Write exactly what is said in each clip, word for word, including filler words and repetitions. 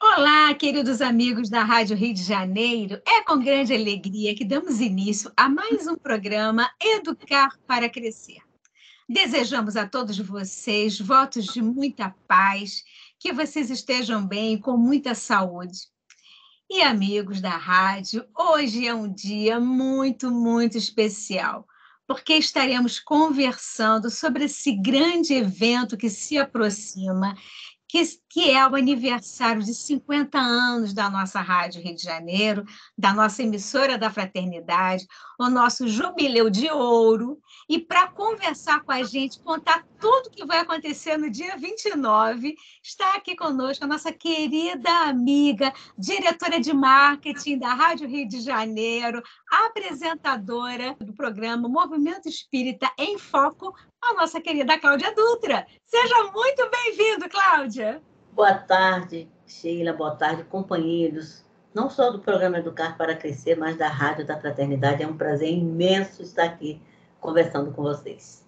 Olá, queridos amigos da Rádio Rio de Janeiro. É com grande alegria que damos início a mais um programa Educar para Crescer. Desejamos a todos vocês votos de muita paz, que vocês estejam bem, com muita saúde. E amigos da rádio, hoje é um dia muito, muito especial, porque estaremos conversando sobre esse grande evento que se aproxima, que, que é o aniversário de cinquenta anos da nossa Rádio Rio de Janeiro, da nossa emissora da Fraternidade, o nosso jubileu de ouro. E para conversar com a gente, contar tudo o que vai acontecer no dia vinte e nove, está aqui conosco a nossa querida amiga, diretora de marketing da Rádio Rio de Janeiro, apresentadora do programa Movimento Espírita em Foco, a nossa querida Cláudia Dutra. Seja muito bem-vindo, Cláudia. Boa tarde, Sheila. Boa tarde, companheiros. Não só do programa Educar para Crescer, mas da Rádio da Fraternidade. É um prazer imenso estar aqui conversando com vocês.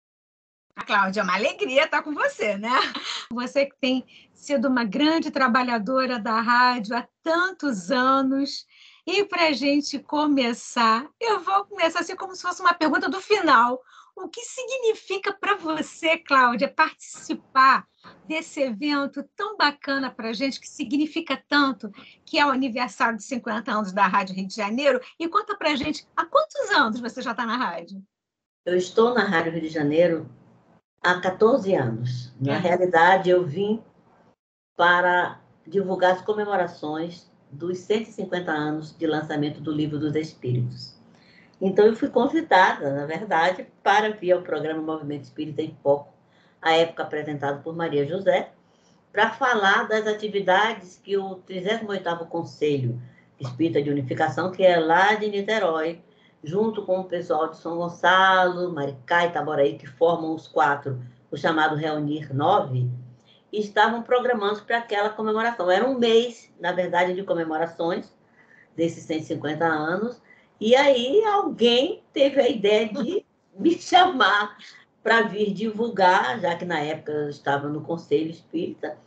A Cláudia, é uma alegria estar com você, né? Você que tem sido uma grande trabalhadora da rádio há tantos anos. E para a gente começar, eu vou começar assim como se fosse uma pergunta do final. O que significa para você, Cláudia, participar desse evento tão bacana para a gente, que significa tanto, que é o aniversário de cinquenta anos da Rádio Rio de Janeiro? E conta para a gente, há quantos anos você já está na rádio? Eu estou na Rádio Rio de Janeiro há quatorze anos. Na é. realidade, eu vim para divulgar as comemorações dos cento e cinquenta anos de lançamento do Livro dos Espíritos. Então, eu fui convidada, na verdade, para vir ao programa Movimento Espírita em Foco, à época apresentado por Maria José, para falar das atividades que o trigésimo oitavo Conselho Espírita de Unificação, que é lá de Niterói, junto com o pessoal de São Gonçalo, Maricá e Itaboraí, que formam os quatro, o chamado Reunir Nove, estavam programando para aquela comemoração. Era um mês, na verdade, de comemorações desses cento e cinquenta anos, e aí alguém teve a ideia de me chamar para vir divulgar, já que na época eu estava no Conselho Espírita,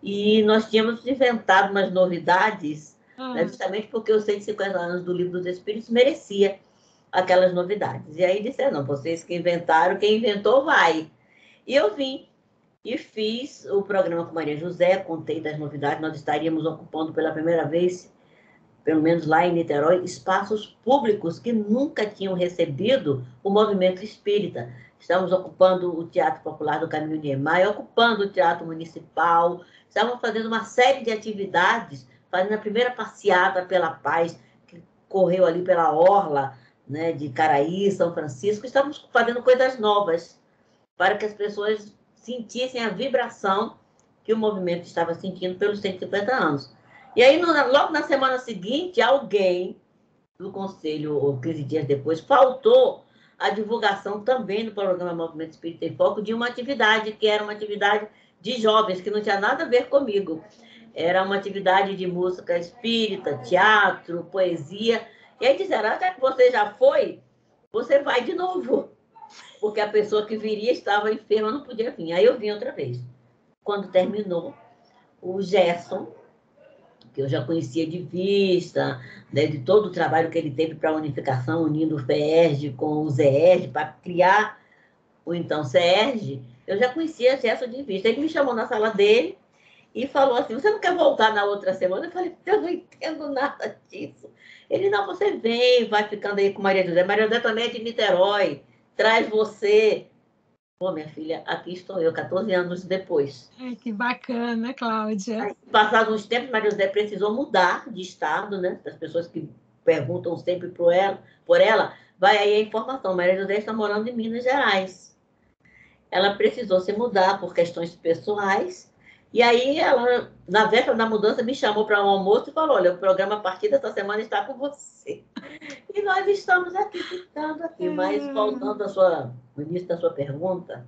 e nós tínhamos inventado umas novidades, ah. né, justamente porque os cento e cinquenta anos do Livro dos Espíritos merecia aquelas novidades. E aí disseram, não, vocês que inventaram, quem inventou vai. E eu vim e fiz o programa com Maria José, contei das novidades, nós estaríamos ocupando pela primeira vez, pelo menos lá em Niterói, espaços públicos que nunca tinham recebido o movimento espírita. Estamos ocupando o Teatro Popular do Caminho de Emaia, ocupando o Teatro Municipal, estávamos fazendo uma série de atividades, fazendo a primeira passeata pela paz, que correu ali pela orla, né, de Caraí, São Francisco. Estávamos fazendo coisas novas para que as pessoas sentissem a vibração que o movimento estava sentindo pelos cento e cinquenta anos. E aí, no, logo na semana seguinte, alguém do Conselho, ou quinze dias depois, faltou a divulgação também no programa Movimento Espírita em Foco de uma atividade, que era uma atividade de jovens, que não tinha nada a ver comigo. Era uma atividade de música espírita, teatro, poesia. E aí disseram, até que você já foi, você vai de novo. Porque a pessoa que viria estava enferma, não podia vir. Aí eu vim outra vez. Quando terminou, o Gerson, que eu já conhecia de vista, né, de todo o trabalho que ele teve para a unificação, unindo o FEERJ com o ZERJ, para criar o então CERJ, eu já conhecia Gerson de vista. Ele me chamou na sala dele e falou assim, você não quer voltar na outra semana? Eu falei, eu não entendo nada disso. Ele, não, você vem, vai ficando aí com Maria José. Maria José também é de Niterói, traz você. Pô, minha filha, aqui estou eu, quatorze anos depois. Ai, que bacana, Cláudia. Aí, passados uns tempos, Maria José precisou mudar de estado, né? As pessoas que perguntam sempre por ela, por ela, vai aí a informação. Maria José está morando em Minas Gerais. Ela precisou se mudar por questões pessoais. E aí, ela, na véspera da mudança, me chamou para um almoço e falou, olha, o programa a partir dessa semana está com você. E nós estamos aqui, ficando aqui. Mas, voltando ao sua, ao início da sua pergunta,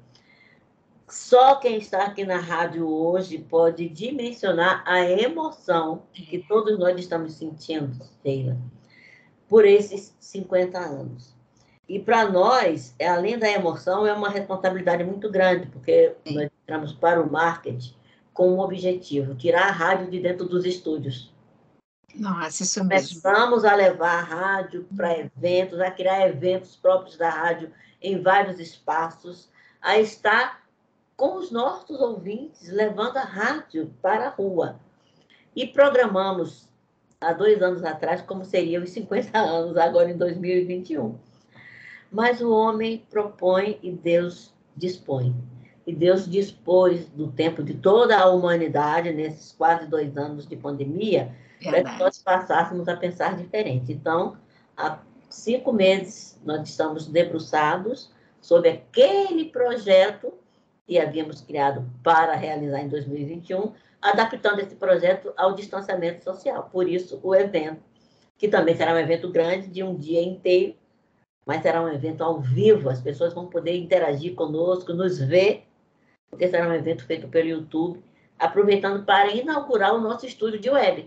só quem está aqui na rádio hoje pode dimensionar a emoção que todos nós estamos sentindo, Sheila, por esses cinquenta anos. E para nós, além da emoção, é uma responsabilidade muito grande, porque nós entramos para o marketing com um objetivo, tirar a rádio de dentro dos estúdios. Nossa, isso mesmo. Começamos a levar a rádio para eventos, a criar eventos próprios da rádio em vários espaços, a estar com os nossos ouvintes, levando a rádio para a rua. E programamos, há dois anos atrás, como seriam os cinquenta anos, agora em dois mil e vinte e um. Mas o homem propõe e Deus dispõe. E Deus dispôs do tempo de toda a humanidade, nesses quase dois anos de pandemia, para que nós passássemos a pensar diferente. Então, há cinco meses, nós estamos debruçados sobre aquele projeto que havíamos criado para realizar em dois mil e vinte e um, adaptando esse projeto ao distanciamento social. Por isso, o evento, que também será um evento grande, de um dia inteiro, mas será um evento ao vivo, as pessoas vão poder interagir conosco, nos ver, porque será um evento feito pelo YouTube, aproveitando para inaugurar o nosso estúdio de web.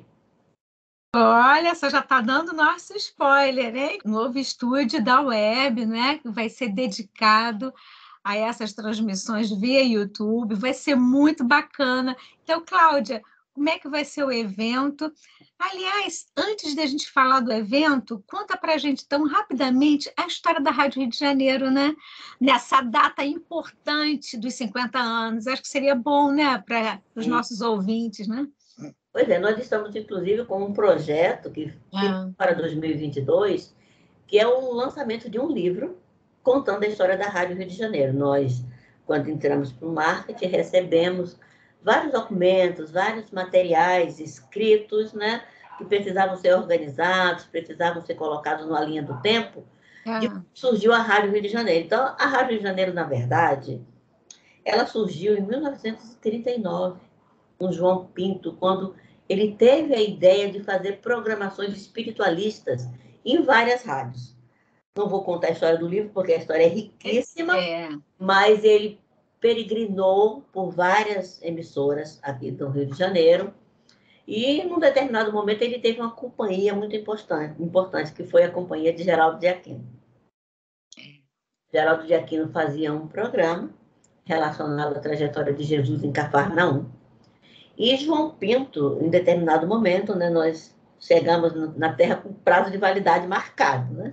Olha, você já está dando nosso spoiler, né? Novo estúdio da web, né? Que vai ser dedicado a essas transmissões via YouTube, vai ser muito bacana. Então, Cláudia, como é que vai ser o evento? Aliás, antes da gente falar do evento, conta para a gente tão rapidamente a história da Rádio Rio de Janeiro, né? Nessa data importante dos cinquenta anos. Acho que seria bom, né, para os nossos ouvintes, né? Pois é, nós estamos, inclusive, com um projeto que fica para dois mil e vinte e dois, que é o lançamento de um livro contando a história da Rádio Rio de Janeiro. Nós, quando entramos para o marketing, recebemos vários documentos, vários materiais escritos, né, que precisavam ser organizados, precisavam ser colocados numa linha do tempo, e surgiu a Rádio Rio de Janeiro. Então, a Rádio Rio de Janeiro, na verdade, ela surgiu em mil novecentos e trinta e nove, com João Pinto, quando ele teve a ideia de fazer programações espiritualistas em várias rádios. Não vou contar a história do livro, porque a história é riquíssima, é. Mas ele peregrinou por várias emissoras aqui do Rio de Janeiro, e, num determinado momento, ele teve uma companhia muito importante, importante que foi a companhia de Geraldo de Aquino. Geraldo de Aquino fazia um programa relacionado à trajetória de Jesus em Cafarnaum, e João Pinto, em determinado momento, né, nós chegamos na Terra com prazo de validade marcado, né?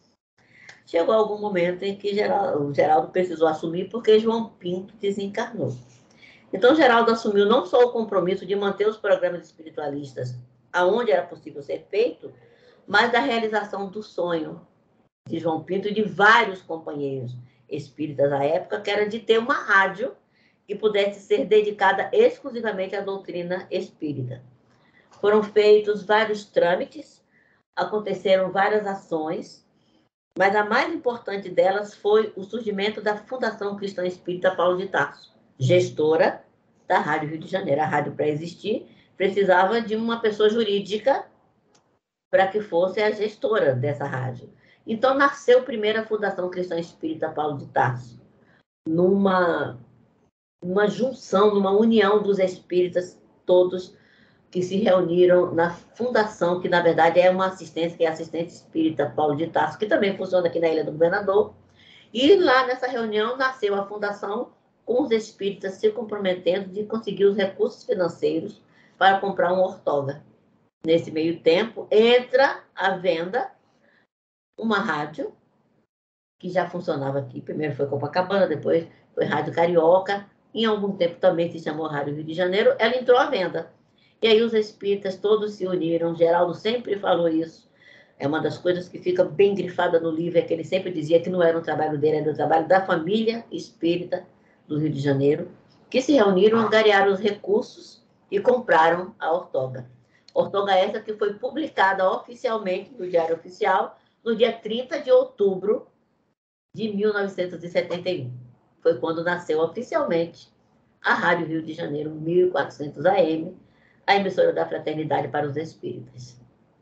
Chegou algum momento em que Geraldo, Geraldo precisou assumir, porque João Pinto desencarnou. Então, Geraldo assumiu não só o compromisso de manter os programas espiritualistas aonde era possível ser feito, mas da realização do sonho de João Pinto e de vários companheiros espíritas à época, que era de ter uma rádio que pudesse ser dedicada exclusivamente à doutrina espírita. Foram feitos vários trâmites, aconteceram várias ações, mas a mais importante delas foi o surgimento da Fundação Cristã Espírita Paulo de Tarso, gestora da Rádio Rio de Janeiro. A rádio, para existir, precisava de uma pessoa jurídica para que fosse a gestora dessa rádio. Então, nasceu primeiro a Fundação Cristã Espírita Paulo de Tarso, numa uma junção, numa união dos espíritas todos que se reuniram na fundação, que na verdade é uma assistência, que é a Assistência Espírita Paulo de Tarso, que também funciona aqui na Ilha do Governador. E lá nessa reunião nasceu a fundação, com os espíritas se comprometendo de conseguir os recursos financeiros para comprar um ortoga. Nesse meio tempo, entra à venda uma rádio, que já funcionava aqui, primeiro foi Copacabana, depois foi Rádio Carioca, em algum tempo também se chamou Rádio Rio de Janeiro, ela entrou à venda. E aí os espíritas todos se uniram, Geraldo sempre falou isso, é uma das coisas que fica bem grifada no livro, é que ele sempre dizia que não era um trabalho dele, era um trabalho da família espírita do Rio de Janeiro, que se reuniram, angariaram os recursos e compraram a ortoga. Ortoga essa que foi publicada oficialmente no Diário Oficial no dia trinta de outubro de mil novecentos e setenta e um. Foi quando nasceu oficialmente a Rádio Rio de Janeiro mil e quatrocentos A M, a emissora da Fraternidade para os Espíritas.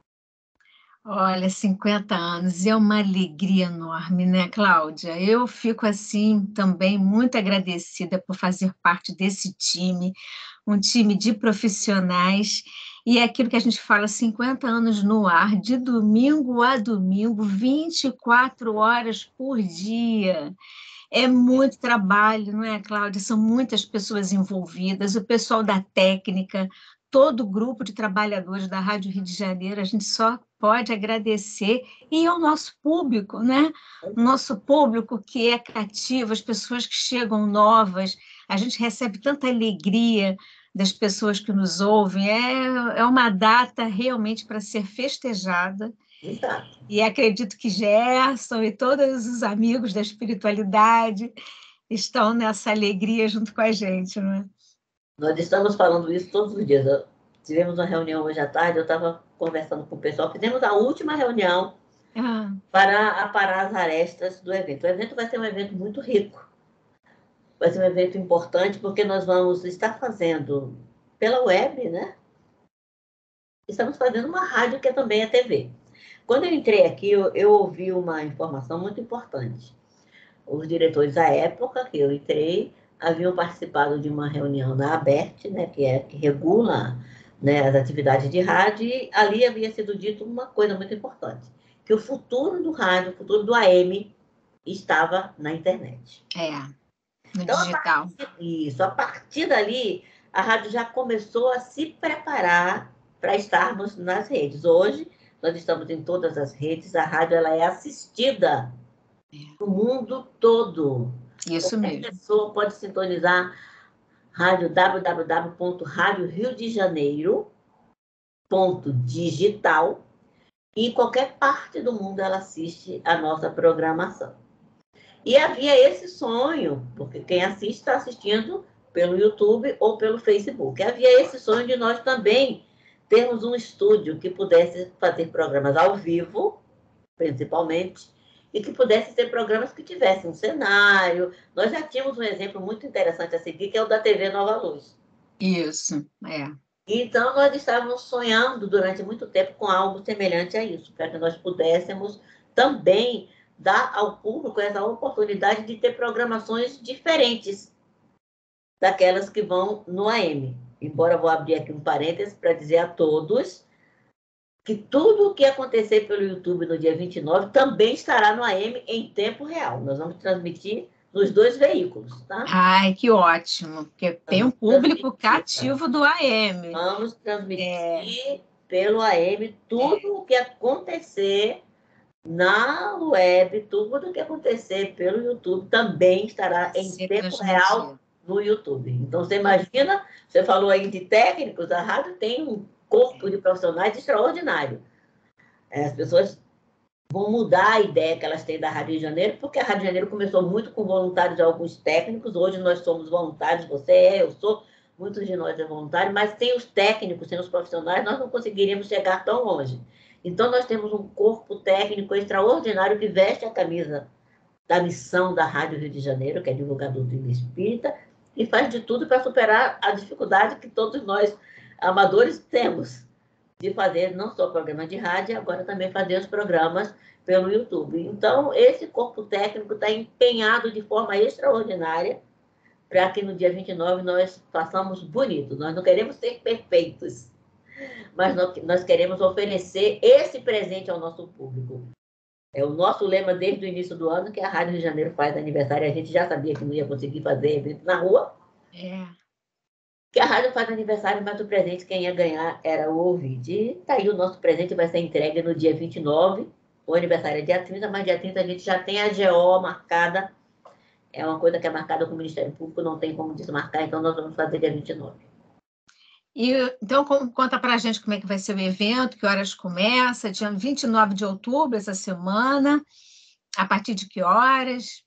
Olha, cinquenta anos, é uma alegria enorme, né, Cláudia? Eu fico, assim, também muito agradecida por fazer parte desse time, um time de profissionais, e é aquilo que a gente fala, cinquenta anos no ar, de domingo a domingo, vinte e quatro horas por dia. É muito trabalho, não é, Cláudia? São muitas pessoas envolvidas, o pessoal da técnica, todo o grupo de trabalhadores da Rádio Rio de Janeiro, a gente só pode agradecer, e ao nosso público, né? Nosso público que é cativo, as pessoas que chegam novas, a gente recebe tanta alegria das pessoas que nos ouvem, é, é uma data realmente para ser festejada. Exato. E acredito que Gerson e todos os amigos da espiritualidade estão nessa alegria junto com a gente, não é? Nós estamos falando isso todos os dias. Eu, tivemos uma reunião hoje à tarde, eu estava conversando com o pessoal, fizemos a última reunião Ah. para aparar as arestas do evento. O evento vai ser um evento muito rico. Vai ser um evento importante, porque nós vamos estar fazendo pela web, né? Estamos fazendo uma rádio que também é T V. Quando eu entrei aqui, eu, eu ouvi uma informação muito importante. Os diretores à época que eu entrei haviam participado de uma reunião na ABERT, né, que é que regula, né, as atividades de rádio, e ali havia sido dito uma coisa muito importante, que o futuro do rádio, o futuro do A M estava na internet. É, no então, digital. A partir, isso, a partir dali, a rádio já começou a se preparar para estarmos nas redes. Hoje, nós estamos em todas as redes, a rádio ela é assistida no mundo todo. Isso Qualquer mesmo. pessoa pode sintonizar rádio w w w ponto rádio rio de janeiro ponto digital e em qualquer parte do mundo ela assiste a nossa programação. E havia esse sonho, porque quem assiste está assistindo pelo YouTube ou pelo Facebook. Havia esse sonho de nós também termos um estúdio que pudesse fazer programas ao vivo, principalmente, e que pudesse ser programas que tivessem um cenário. Nós já tínhamos um exemplo muito interessante a seguir, que é o da T V Nova Luz. Isso, é. Então, nós estávamos sonhando durante muito tempo com algo semelhante a isso, para que nós pudéssemos também dar ao público essa oportunidade de ter programações diferentes daquelas que vão no A M. Embora eu vou abrir aqui um parênteses para dizer a todos que tudo o que acontecer pelo YouTube no dia vinte e nove também estará no A M em tempo real. Nós vamos transmitir nos dois veículos, tá? Ai, que ótimo, porque tem um público cativo do A M. Vamos transmitir é... pelo A M tudo é. o que acontecer na web, tudo o que acontecer pelo YouTube também estará em Ser tempo real no YouTube. Então, você imagina, você falou aí de técnicos, a rádio tem um corpo de profissionais extraordinário. As pessoas vão mudar a ideia que elas têm da Rádio Rio de Janeiro, porque a Rádio Rio de Janeiro começou muito com voluntários de alguns técnicos, hoje nós somos voluntários, você é, eu sou, muitos de nós é voluntário, mas sem os técnicos, sem os profissionais, nós não conseguiríamos chegar tão longe. Então, nós temos um corpo técnico extraordinário que veste a camisa da missão da Rádio Rio de Janeiro, que é divulgador do espírita, e faz de tudo para superar a dificuldade que todos nós, amadores, temos de fazer não só programas de rádio, agora também fazer os programas pelo YouTube. Então, esse corpo técnico está empenhado de forma extraordinária para que no dia vinte e nove nós façamos bonito. Nós não queremos ser perfeitos, mas nós queremos oferecer esse presente ao nosso público. É o nosso lema desde o início do ano, que a Rádio Rio de Janeiro faz aniversário. A gente já sabia que não ia conseguir fazer evento na rua. É. Que a rádio faz aniversário, mas o presente quem ia ganhar era o ouvinte. E tá aí, o nosso presente vai ser entregue no dia vinte e nove. O aniversário é dia trinta, mas dia trinta a gente já tem a G O marcada. É uma coisa que é marcada com o Ministério Público, não tem como desmarcar, então nós vamos fazer dia vinte e nove. E, então, conta para a gente como é que vai ser o evento, que horas começa, dia vinte e nove de outubro, essa semana, a partir de que horas?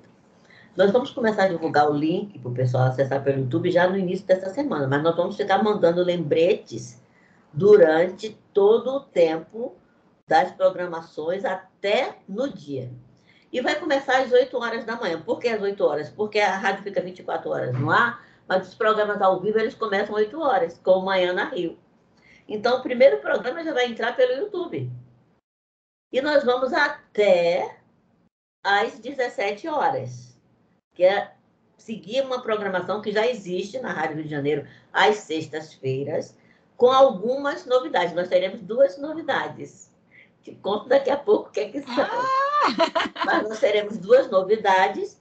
Nós vamos começar a divulgar o link para o pessoal acessar pelo YouTube já no início dessa semana, mas nós vamos ficar mandando lembretes durante todo o tempo das programações até no dia. E vai começar às oito horas da manhã. Por que às oito horas? Porque a rádio fica vinte e quatro horas no ar, mas os programas ao vivo eles começam às oito horas, como Manhã na Rio. Então, o primeiro programa já vai entrar pelo YouTube. E nós vamos até às dezessete horas, que é seguir uma programação que já existe na Rádio Rio de Janeiro às sextas-feiras, com algumas novidades. Nós teremos duas novidades. Te conto daqui a pouco o que é que são. Ah! Mas nós teremos duas novidades.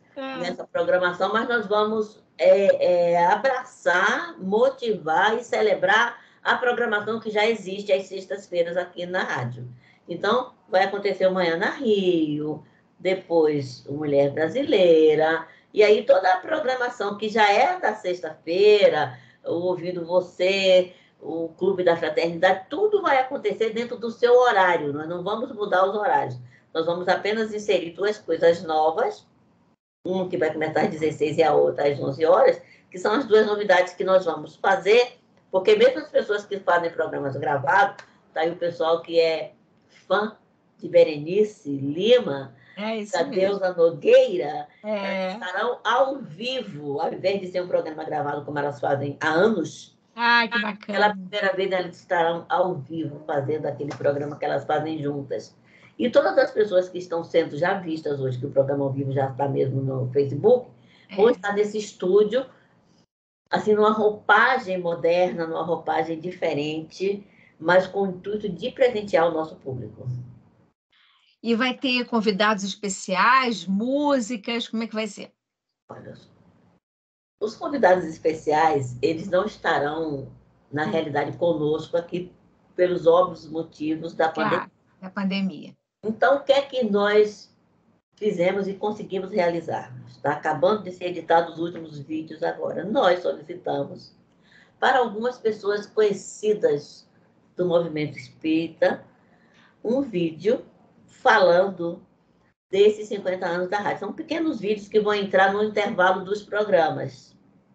é. nessa programação, mas nós vamos é, é, abraçar, motivar e celebrar a programação que já existe às sextas-feiras aqui na rádio. Então, vai acontecer amanhã na Rio, depois o Mulher Brasileira, e aí toda a programação que já é da sexta-feira, o Ouvindo Você, o Clube da Fraternidade, tudo vai acontecer dentro do seu horário, nós não vamos mudar os horários, nós vamos apenas inserir duas coisas novas, um que vai começar às dezesseis e a outra às onze horas, que são as duas novidades que nós vamos fazer, porque mesmo as pessoas que fazem programas gravados, tá aí o pessoal que é fã de Berenice Lima, é isso da mesmo. Deusa Nogueira, é. elas estarão ao vivo, ao invés de ser um programa gravado como elas fazem há anos. Ah, que bacana. Pela primeira vez elas estarão ao vivo fazendo aquele programa que elas fazem juntas. E todas as pessoas que estão sendo já vistas hoje, que o programa ao vivo já está mesmo no Facebook, é. vão estar nesse estúdio, assim, numa roupagem moderna, numa roupagem diferente, mas com o intuito de presentear o nosso público. E vai ter convidados especiais, músicas, como é que vai ser? Olha, os convidados especiais, eles não estarão, na realidade, conosco aqui pelos óbvios motivos da claro, pandemia. Da pandemia. Então, o que é que nós fizemos e conseguimos realizar? Está acabando de ser editado os últimos vídeos agora. Nós solicitamos para algumas pessoas conhecidas do movimento espírita um vídeo falando desses cinquenta anos da rádio. São pequenos vídeos que vão entrar no intervalo dos programas.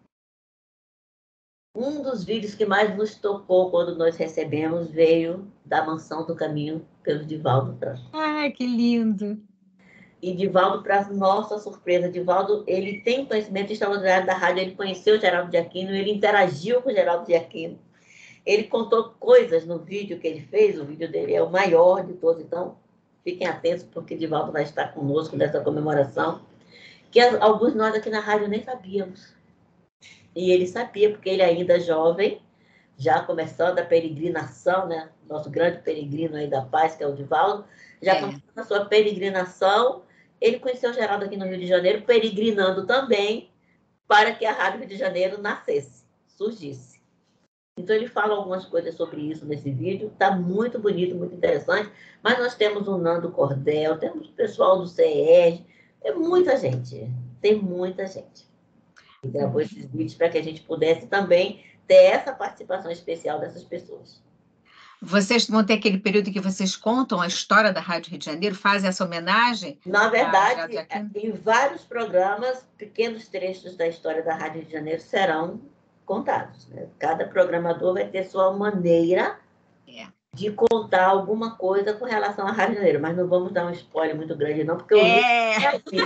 Um dos vídeos que mais nos tocou quando nós recebemos veio da Mansão do Caminho, pelo Divaldo Franco. Ah, que lindo! E Divaldo, para nossa surpresa, Divaldo, ele tem conhecimento extraordinário da rádio, ele conheceu o Geraldo de Aquino, ele interagiu com o Geraldo de Aquino, ele contou coisas no vídeo que ele fez, o vídeo dele é o maior de todos, então fiquem atentos, porque Divaldo vai estar conosco nessa comemoração, que alguns de nós aqui na rádio nem sabíamos. E ele sabia, porque ele ainda jovem, já começando a peregrinação, né? Nosso grande peregrino aí da paz, que é o Divaldo, já é. começando a sua peregrinação, ele conheceu o Geraldo aqui no Rio de Janeiro, peregrinando também para que a Rádio Rio de Janeiro nascesse, surgisse. Então, ele fala algumas coisas sobre isso nesse vídeo, está muito bonito, muito interessante, mas nós temos o Nando Cordel, temos o pessoal do C E R, é muita gente, tem muita gente. E gravou esses vídeos para que a gente pudesse também ter essa participação especial dessas pessoas. Vocês vão ter aquele período que vocês contam a história da Rádio Rio de Janeiro, fazem essa homenagem? Na verdade, em vários programas, pequenos trechos da história da Rádio Rio de Janeiro serão contados. Né? Cada programador vai ter sua maneira é. de contar alguma coisa com relação à Rádio Rio de Janeiro, mas não vamos dar um spoiler muito grande, não, porque o é. é assim.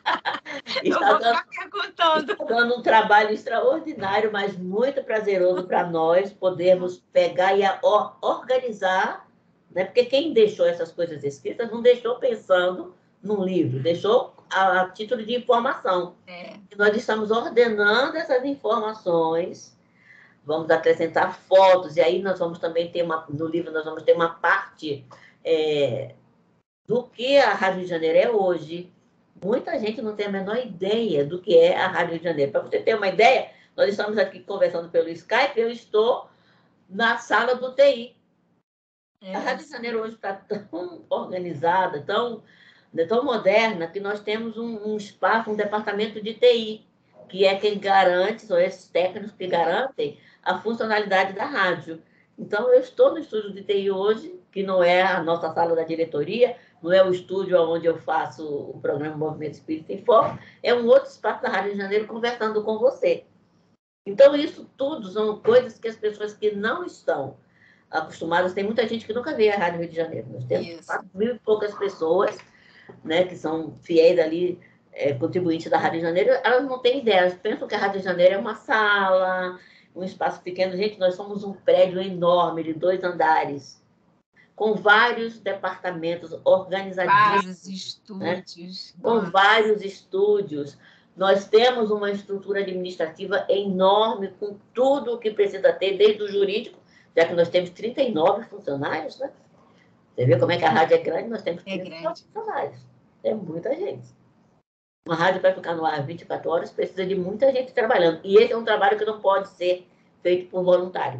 Está dando, perguntando. está dando um trabalho extraordinário, mas muito prazeroso para nós podermos pegar e organizar, né? Porque quem deixou essas coisas escritas não deixou pensando num livro, deixou a, a título de informação. É. E nós estamos ordenando essas informações, vamos acrescentar fotos, e aí nós vamos também ter uma, no livro nós vamos ter uma parte é, do que a Rádio Rio de Janeiro é hoje. Muita gente não tem a menor ideia do que é a Rádio Rio de Janeiro. Para você ter uma ideia, nós estamos aqui conversando pelo Skype, eu estou na sala do T I. É. A Rádio Rio de Janeiro hoje está tão organizada, tão, tão moderna, que nós temos um, um espaço, um departamento de T I, que é quem garante, são esses técnicos que garantem a funcionalidade da rádio. Então, eu estou no estúdio de T I hoje, que não é a nossa sala da diretoria, não é o estúdio onde eu faço o programa Movimento Espírita em Foco, é um outro espaço da Rádio Rio de Janeiro conversando com você. Então, isso tudo são coisas que as pessoas que não estão acostumadas, tem muita gente que nunca veio a Rádio Rio de Janeiro. Nós temos quatro mil e poucas pessoas, né, que são fiéis ali, é, contribuintes da Rádio Rio de Janeiro, elas não têm ideia, elas pensam que a Rádio Rio de Janeiro é uma sala, um espaço pequeno. Gente, nós somos um prédio enorme de dois andares, com vários departamentos organizadíssimos. Vários estúdios. Né? Com vários estúdios. Nós temos uma estrutura administrativa enorme, com tudo o que precisa ter, desde o jurídico, já que nós temos trinta e nove funcionários, né? Você vê como é que a rádio é grande? Nós temos trinta e nove é grande. funcionários. É muita gente. Uma rádio para ficar no ar vinte e quatro horas precisa de muita gente trabalhando. E esse é um trabalho que não pode ser feito por voluntário.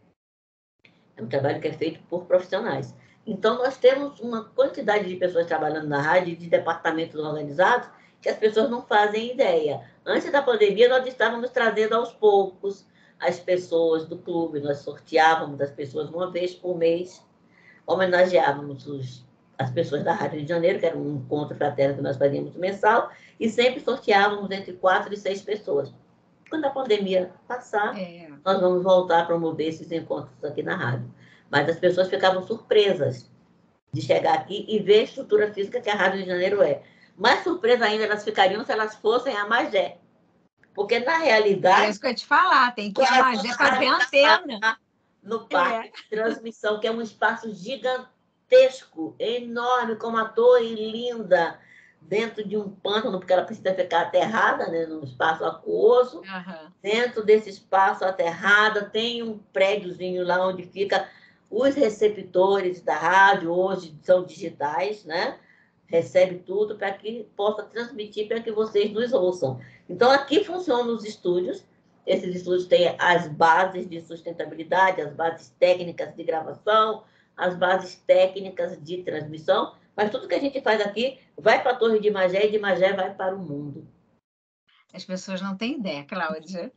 É um trabalho que é feito por profissionais. Então, nós temos uma quantidade de pessoas trabalhando na rádio, de departamentos organizados, que as pessoas não fazem ideia. Antes da pandemia, nós estávamos trazendo aos poucos as pessoas do clube, nós sorteávamos as pessoas uma vez por mês, homenageávamos os, as pessoas da Rádio Rio de Janeiro, que era um encontro fraterno que nós fazíamos mensal, e sempre sorteávamos entre quatro e seis pessoas. Quando a pandemia passar, é. nós vamos voltar a promover esses encontros aqui na rádio. Mas as pessoas ficavam surpresas de chegar aqui e ver a estrutura física que a Rádio Rio de Janeiro é. Mais surpresa ainda elas ficariam se elas fossem a Magé. Porque, na realidade... É isso que eu ia te falar, tem que ir a Magé para ver a antena. No parque é. de transmissão, que é um espaço gigantesco, enorme, com uma torre linda, dentro de um pântano, porque ela precisa ficar aterrada, né, num espaço aquoso. Uhum. Dentro desse espaço aterrado tem um prédiozinho lá onde fica os receptores da rádio, hoje são digitais, né? Recebe tudo para que possa transmitir para que vocês nos ouçam. Então, aqui funcionam os estúdios. Esses estúdios têm as bases de sustentabilidade, as bases técnicas de gravação, as bases técnicas de transmissão, mas tudo que a gente faz aqui vai para a Torre de Magé e de Magé vai para o mundo. As pessoas não têm ideia, Cláudia.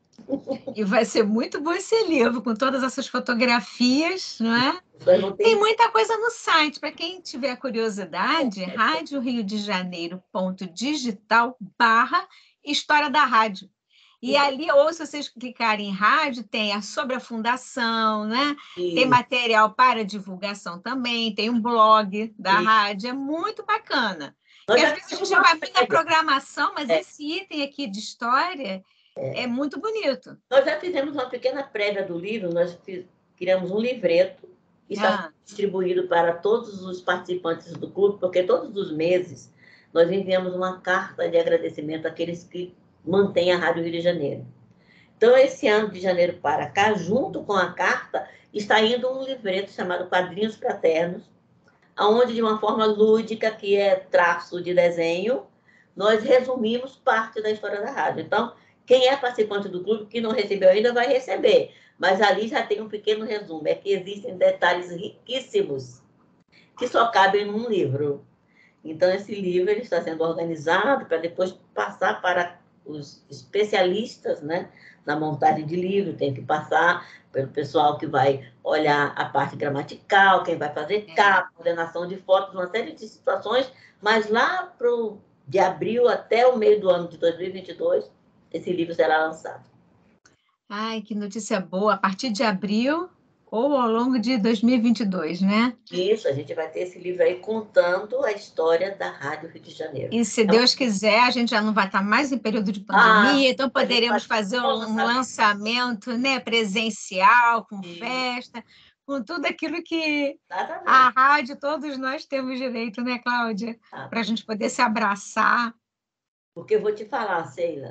E vai ser muito bom esse livro, com todas essas fotografias, não é? Não tem... tem muita coisa no site. Para quem tiver curiosidade, rádio rio de janeiro ponto digital barra História da Rádio. E ali, ou se vocês clicarem em rádio, tem a sobre a fundação, né? Isso. Tem material para divulgação também, tem um blog da Isso. rádio, é muito bacana. Porque às vezes a gente vai muito na programação, mas é. esse item aqui de história é. é muito bonito. Nós já fizemos uma pequena prévia do livro, nós fiz, criamos um livreto, que está ah. distribuído para todos os participantes do clube, porque todos os meses nós enviamos uma carta de agradecimento àqueles que mantém a Rádio Rio de Janeiro. Então, esse ano de janeiro para cá, junto com a carta, está indo um livreto chamado Quadrinhos Fraternos, onde, de uma forma lúdica, que é traço de desenho, nós resumimos parte da história da rádio. Então, quem é participante do clube, que não recebeu ainda, vai receber. Mas ali já tem um pequeno resumo. É que existem detalhes riquíssimos que só cabem num livro. Então, esse livro ele está sendo organizado para depois passar para os especialistas, né, na montagem de livro, tem que passar pelo pessoal que vai olhar a parte gramatical, quem vai fazer capa, coordenação de fotos, uma série de situações, mas lá pro, de abril até o meio do ano de dois mil e vinte e dois, esse livro será lançado. Ai, que notícia boa! A partir de abril ou ao longo de dois mil e vinte e dois, né? Isso, a gente vai ter esse livro aí contando a história da Rádio Rio de Janeiro. E se Deus quiser, a gente já não vai estar mais em período de pandemia, ah, então poderemos fazer um lançamento, né, presencial, com Sim. festa, com tudo aquilo que Exatamente. a rádio, todos nós temos direito, né, Cláudia? Ah. Para a gente poder se abraçar. Porque eu vou te falar, Sheila,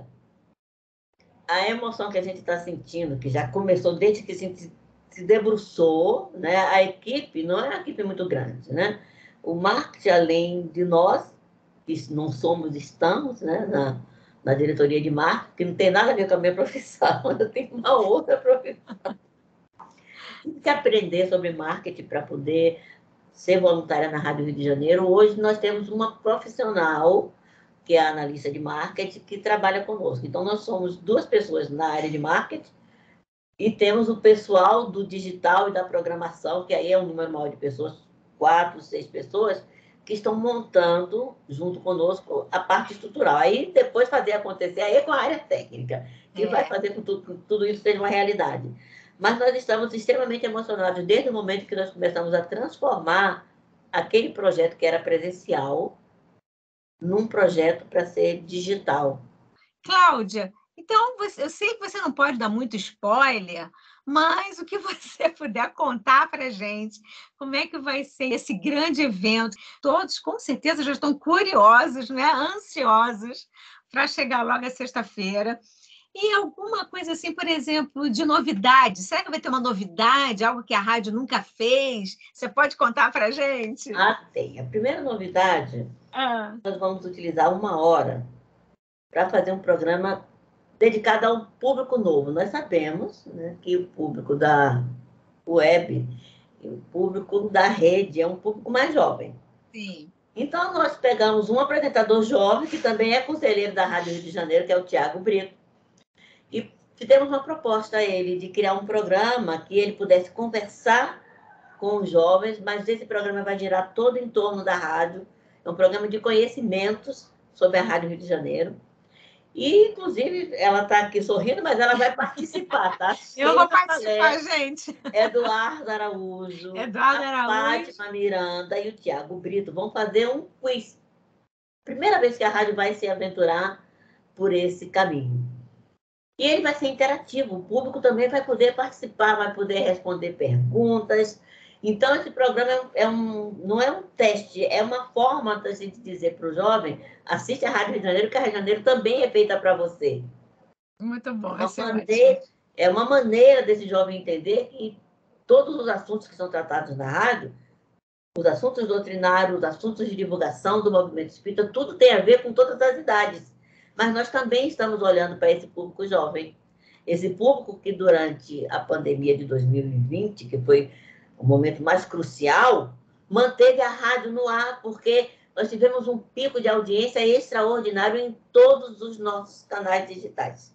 a emoção que a gente está sentindo, que já começou desde que a gente se debruçou, né? A equipe não é uma equipe muito grande, né? O marketing, além de nós, que não somos, estamos, né? na, na diretoria de marketing, que não tem nada a ver com a minha profissão, eu tenho uma outra profissão. Tem que aprender sobre marketing para poder ser voluntária na Rádio Rio de Janeiro. Hoje nós temos uma profissional, que é a analista de marketing, que trabalha conosco. Então, nós somos duas pessoas na área de marketing, e temos o pessoal do digital e da programação, que aí é um número maior de pessoas, quatro, seis pessoas, que estão montando, junto conosco, a parte estrutural. Aí, depois, fazer acontecer, aí é com a área técnica, que é. vai fazer com que tudo, tudo isso seja uma realidade. Mas nós estamos extremamente emocionados desde o momento que nós começamos a transformar aquele projeto que era presencial num projeto para ser digital. Cláudia, então, você, eu sei que você não pode dar muito spoiler, mas o que você puder contar para a gente, como é que vai ser esse grande evento? Todos, com certeza, já estão curiosos, né? Ansiosos para chegar logo a sexta-feira. E alguma coisa assim, por exemplo, de novidade? Será que vai ter uma novidade, algo que a rádio nunca fez? Você pode contar para a gente? Ah, tem. A primeira novidade, ah. nós vamos utilizar uma hora para fazer um programa dedicado a um público novo. Nós sabemos, né, que o público da web, o público da rede é um público mais jovem. Sim. Então, nós pegamos um apresentador jovem, que também é conselheiro da Rádio Rio de Janeiro, que é o Tiago Brito, e fizemos uma proposta a ele de criar um programa que ele pudesse conversar com os jovens, mas esse programa vai girar todo em torno da rádio. É um programa de conhecimentos sobre a Rádio Rio de Janeiro. E, inclusive, ela está aqui sorrindo, mas ela vai participar, tá? Eu vou participar, gente. Eduardo Araújo, Eduardo a Araújo, Fátima Miranda e o Tiago Brito vão fazer um quiz. Primeira vez que a rádio vai se aventurar por esse caminho. E ele vai ser interativo, o público também vai poder participar, vai poder responder perguntas. Então, esse programa é um, não é um teste, é uma forma da gente dizer para o jovem: assiste a Rádio Rio de Janeiro, que a Rádio Rio de Janeiro também é feita para você. Muito bom, é uma, maneira, é uma maneira desse jovem entender que todos os assuntos que são tratados na rádio, os assuntos doutrinários, os assuntos de divulgação do movimento espírita, tudo tem a ver com todas as idades. Mas nós também estamos olhando para esse público jovem. Esse público que, durante a pandemia de dois mil e vinte, que foi o momento mais crucial, manteve a rádio no ar, porque nós tivemos um pico de audiência extraordinário em todos os nossos canais digitais.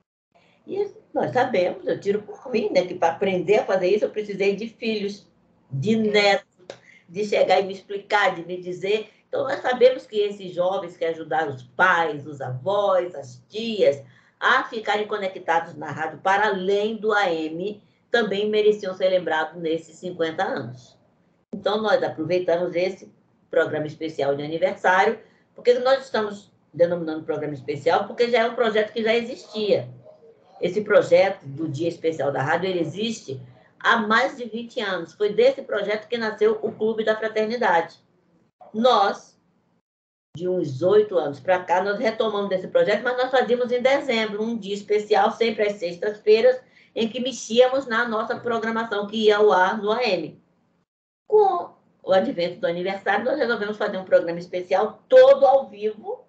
E nós sabemos, eu tiro por mim, né, que para aprender a fazer isso eu precisei de filhos, de netos, de chegar e me explicar, de me dizer. Então, nós sabemos que esses jovens que ajudaram os pais, os avós, as tias, a ficarem conectados na rádio para além do A M, também mereciam ser lembrados nesses cinquenta anos. Então, nós aproveitamos esse programa especial de aniversário, porque nós estamos denominando programa especial, porque já é um projeto que já existia. Esse projeto do Dia Especial da Rádio, ele existe há mais de vinte anos. Foi desse projeto que nasceu o Clube da Fraternidade. Nós, de uns oito anos para cá, nós retomamos esse projeto, mas nós fazíamos em dezembro, um dia especial, sempre às sextas-feiras, em que mexíamos na nossa programação que ia ao ar no A M. Com o advento do aniversário, nós resolvemos fazer um programa especial todo ao vivo,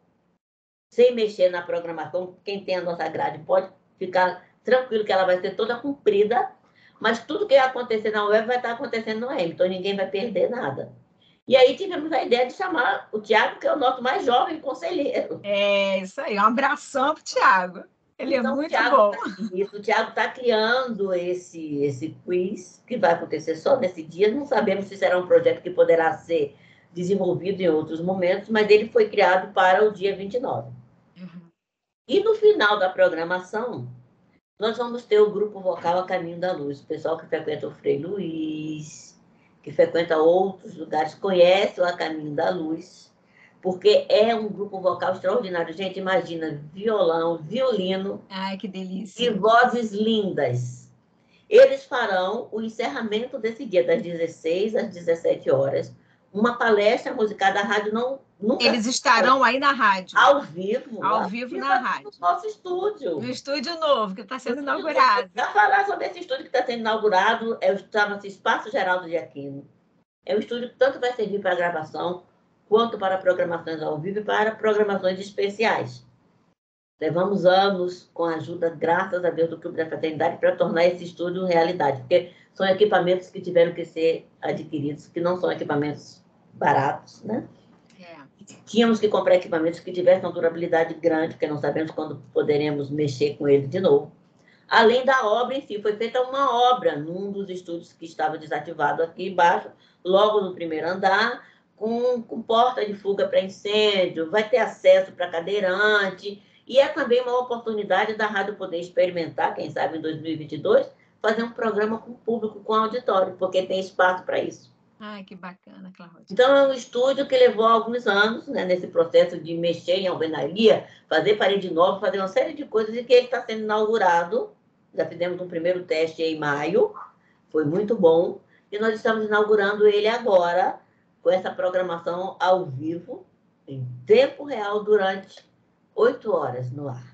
sem mexer na programação. Quem tem a nossa grade pode ficar tranquilo que ela vai ser toda cumprida, mas tudo que vai acontecer na web vai estar acontecendo no A M, então ninguém vai perder nada. E aí tivemos a ideia de chamar o Tiago, que é o nosso mais jovem conselheiro. É, isso aí, um abração para o Tiago. Ele então, é muito Thiago bom. Tá, isso, o Tiago está criando esse, esse quiz, que vai acontecer só nesse dia. Não sabemos se será um projeto que poderá ser desenvolvido em outros momentos, mas ele foi criado para o dia vinte e nove. Uhum. E no final da programação, nós vamos ter o grupo vocal A Caminho da Luz. O pessoal que frequenta o Frei Luiz, que frequenta outros lugares, conhece o A Caminho da Luz, porque é um grupo vocal extraordinário. Gente, imagina, violão, violino. Ai, que delícia. E vozes lindas. Eles farão o encerramento desse dia, das dezesseis às dezessete horas, uma palestra musicada. A rádio não... Nunca Eles estarão aí na rádio. Ao vivo. Ao vivo na rádio. No nosso estúdio. No estúdio novo, que está sendo inaugurado. Para falar sobre esse estúdio que está sendo inaugurado, é, chama-se Espaço Geraldo de Aquino. É um estúdio que tanto vai servir para gravação, quanto para programações ao vivo e para programações especiais. Levamos anos com a ajuda, graças a Deus, do Clube da Fraternidade para tornar esse estúdio realidade, porque são equipamentos que tiveram que ser adquiridos, que não são equipamentos baratos, né? É. Tínhamos que comprar equipamentos que tivessem uma durabilidade grande, porque não sabemos quando poderemos mexer com ele de novo. Além da obra em si, foi feita uma obra num dos estúdios que estava desativado aqui embaixo, logo no primeiro andar, com, com porta de fuga para incêndio, vai ter acesso para cadeirante. E é também uma oportunidade da rádio poder experimentar, quem sabe em dois mil e vinte e dois, fazer um programa com público, com auditório, porque tem espaço para isso. Ai, que bacana, Cláudia. Então, é um estúdio que levou alguns anos, né, nesse processo de mexer em alvenaria, fazer parede nova, fazer uma série de coisas, e que ele está sendo inaugurado. Já fizemos um primeiro teste em maio, foi muito bom, e nós estamos inaugurando ele agora, com essa programação ao vivo, em tempo real, durante oito horas no ar.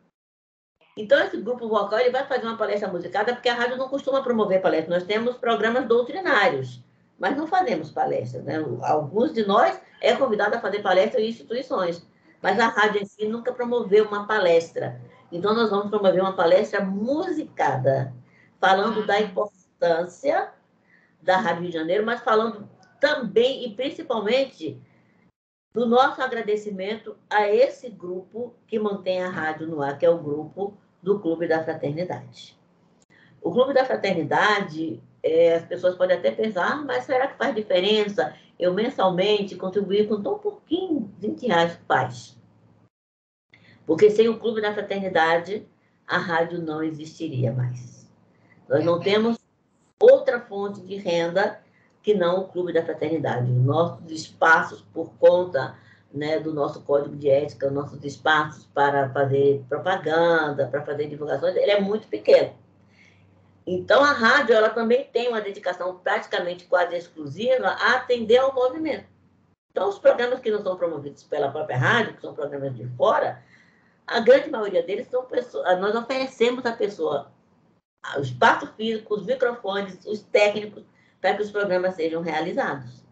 Então, esse grupo vocal ele vai fazer uma palestra musicada, porque a rádio não costuma promover palestras. Nós temos programas doutrinários, mas não fazemos palestras, né? Alguns de nós é convidado a fazer palestras em instituições, Mas a rádio em si nunca promoveu uma palestra. Então, nós vamos promover uma palestra musicada, falando da importância da Rádio Rio de Janeiro, mas falando também e principalmente do nosso agradecimento a esse grupo que mantém a rádio no ar, que é o grupo do Clube da Fraternidade. O Clube da Fraternidade, é, as pessoas podem até pensar, ah, mas será que faz diferença eu mensalmente contribuir com tão pouquinho, vinte reais faz? Porque sem o Clube da Fraternidade, a rádio não existiria mais. Nós não temos outra fonte de renda que não o Clube da Fraternidade. Os nossos espaços, por conta, né, do nosso código de ética, nossos espaços para fazer propaganda, para fazer divulgações, ele é muito pequeno. Então, a rádio ela também tem uma dedicação praticamente quase exclusiva a atender ao movimento. Então, os programas que não são promovidos pela própria rádio, que são programas de fora, a grande maioria deles são pessoas, nós oferecemos à pessoa o espaço físico, os microfones, os técnicos, para que os programas sejam realizados.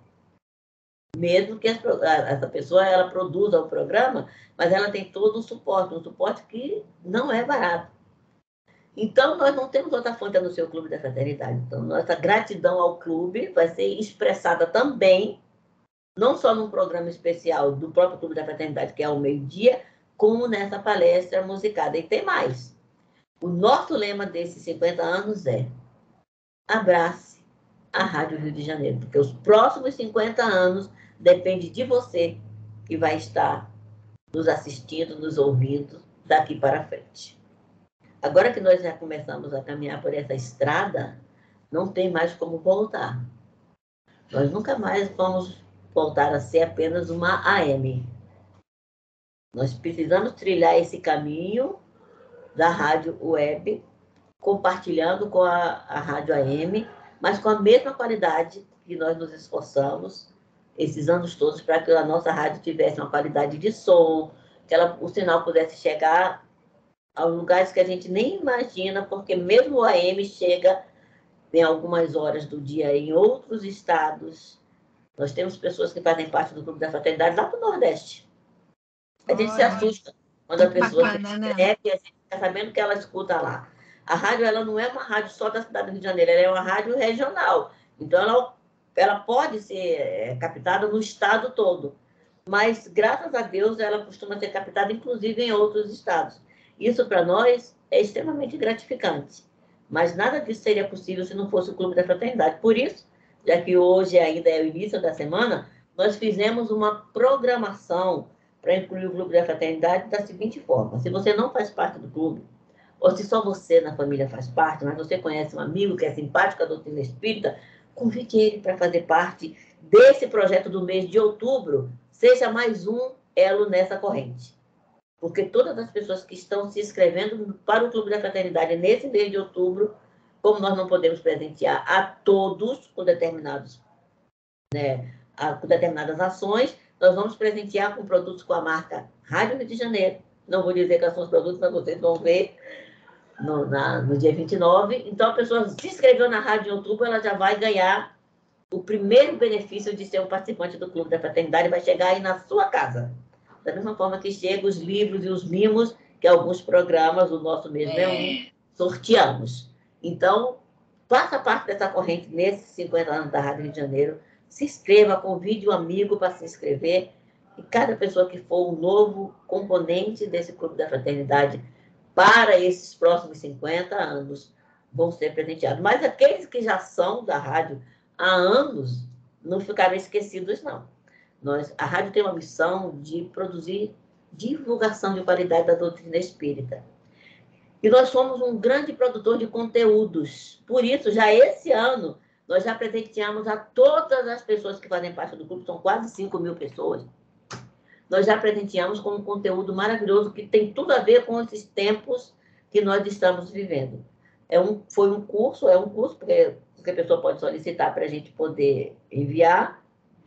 Mesmo que essa pessoa ela produza o programa, mas ela tem todo o suporte, um suporte que não é barato. Então, nós não temos outra fonte no seu Clube da Fraternidade. Então, nossa gratidão ao clube vai ser expressada também, não só num programa especial do próprio Clube da Fraternidade, que é ao meio-dia, como nessa palestra musicada. E tem mais. O nosso lema desses cinquenta anos é: abrace a Rádio Rio de Janeiro, porque os próximos cinquenta anos depende de você que vai estar nos assistindo, nos ouvindo daqui para frente. Agora que nós já começamos a caminhar por essa estrada, não tem mais como voltar. Nós nunca mais vamos voltar a ser apenas uma A M. Nós precisamos trilhar esse caminho da rádio web, compartilhando com a, a rádio A M, mas com a mesma qualidade que nós nos esforçamos esses anos todos para que a nossa rádio tivesse uma qualidade de som, que ela, o sinal pudesse chegar aos lugares que a gente nem imagina, porque mesmo o A M chega em algumas horas do dia em outros estados. Nós temos pessoas que fazem parte do Clube da Fraternidade lá do Nordeste. A gente se assusta quando a pessoa se inscreve e a gente está sabendo que ela escuta lá. A rádio ela não é uma rádio só da cidade do Rio de Janeiro, ela é uma rádio regional. Então, ela, ela pode ser captada no estado todo. Mas, graças a Deus, ela costuma ser captada, inclusive, em outros estados. Isso, para nós, é extremamente gratificante. Mas nada disso seria possível se não fosse o Clube da Fraternidade. Por isso, já que hoje ainda é o início da semana, nós fizemos uma programação para incluir o Clube da Fraternidade da seguinte forma: se você não faz parte do clube, ou se só você na família faz parte, mas você conhece um amigo que é simpático à doutrina espírita, convide ele para fazer parte desse projeto do mês de outubro, seja mais um elo nessa corrente. Porque todas as pessoas que estão se inscrevendo para o Clube da Fraternidade nesse mês de outubro, como nós não podemos presentear a todos com determinados, né, com determinadas ações, nós vamos presentear com produtos com a marca Rádio Rio de Janeiro. Não vou dizer quais são os produtos, mas vocês vão ver no, na, no dia vinte e nove. Então, a pessoa se inscreveu na rádio em outubro, ela já vai ganhar o primeiro benefício de ser um participante do Clube da Fraternidade, vai chegar aí na sua casa. Da mesma forma que chegam os livros e os mimos, que alguns programas, o nosso mesmo é um, sorteamos. Então, faça parte dessa corrente nesses cinquenta anos da Rádio Rio de Janeiro. Se inscreva, convide um amigo para se inscrever. E cada pessoa que for um novo componente desse Clube da Fraternidade para esses próximos cinquenta anos vão ser presenteados. Mas aqueles que já são da rádio há anos não ficaram esquecidos, não. Nós, a rádio tem uma missão de produzir divulgação de qualidade da doutrina espírita. E nós somos um grande produtor de conteúdos. Por isso, já esse ano, nós já presenteamos a todas as pessoas que fazem parte do grupo, são quase cinco mil pessoas. Nós já presenteamos com um conteúdo maravilhoso que tem tudo a ver com esses tempos que nós estamos vivendo. É um, foi um curso, é um curso porque, porque a pessoa pode solicitar para a gente poder enviar,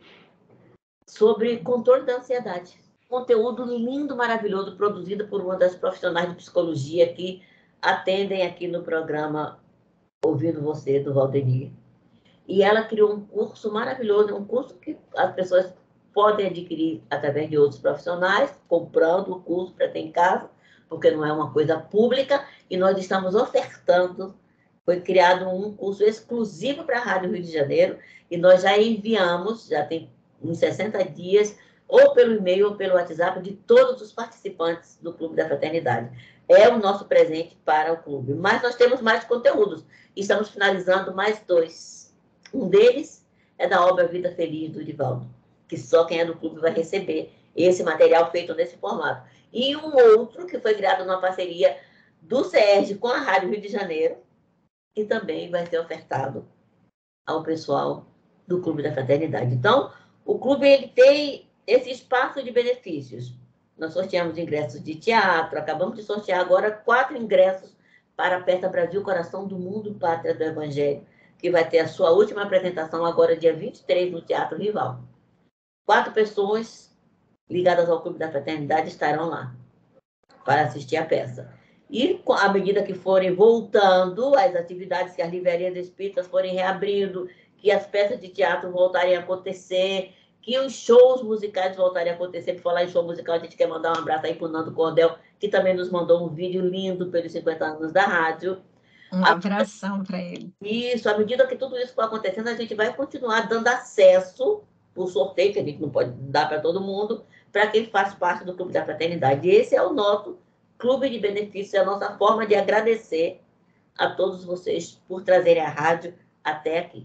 sobre controle da ansiedade. Conteúdo lindo, maravilhoso, produzido por uma das profissionais de psicologia que atendem aqui no programa Ouvindo Você, do Valdemir. E ela criou um curso maravilhoso, um curso que as pessoas podem adquirir através de outros profissionais, comprando o curso para ter em casa, porque não é uma coisa pública, e nós estamos ofertando. Foi criado um curso exclusivo para a Rádio Rio de Janeiro, e nós já enviamos, já tem uns sessenta dias, ou pelo e-mail ou pelo WhatsApp, de todos os participantes do Clube da Fraternidade. É o nosso presente para o clube. Mas nós temos mais conteúdos. Estamos finalizando mais dois. Um deles é da obra Vida Feliz, do Divaldo, que só quem é do clube vai receber esse material feito nesse formato. E um outro que foi criado numa parceria do SERJ com a Rádio Rio de Janeiro, e também vai ser ofertado ao pessoal do Clube da Fraternidade. Então, o clube ele tem esse espaço de benefícios. Nós sorteamos ingressos de teatro, acabamos de sortear agora quatro ingressos para a Peça Brasil, Coração do Mundo, Pátria do Evangelho, que vai ter a sua última apresentação agora, dia vinte e três, no Teatro Rival. Quatro pessoas ligadas ao Clube da Fraternidade estarão lá para assistir a peça. E, à medida que forem voltando as atividades, que as livrarias espíritas forem reabrindo, que as peças de teatro voltarem a acontecer, que os shows musicais voltarem a acontecer. Por falar em show musical, a gente quer mandar um abraço aí para o Nando Cordel, que também nos mandou um vídeo lindo pelos cinquenta anos da rádio. Um abração para ele. Isso, à medida que tudo isso for acontecendo, a gente vai continuar dando acesso, por sorteio, que a gente não pode dar para todo mundo, para quem faz parte do Clube da Fraternidade. E esse é o nosso clube de benefícios, é a nossa forma de agradecer a todos vocês por trazerem a rádio até aqui.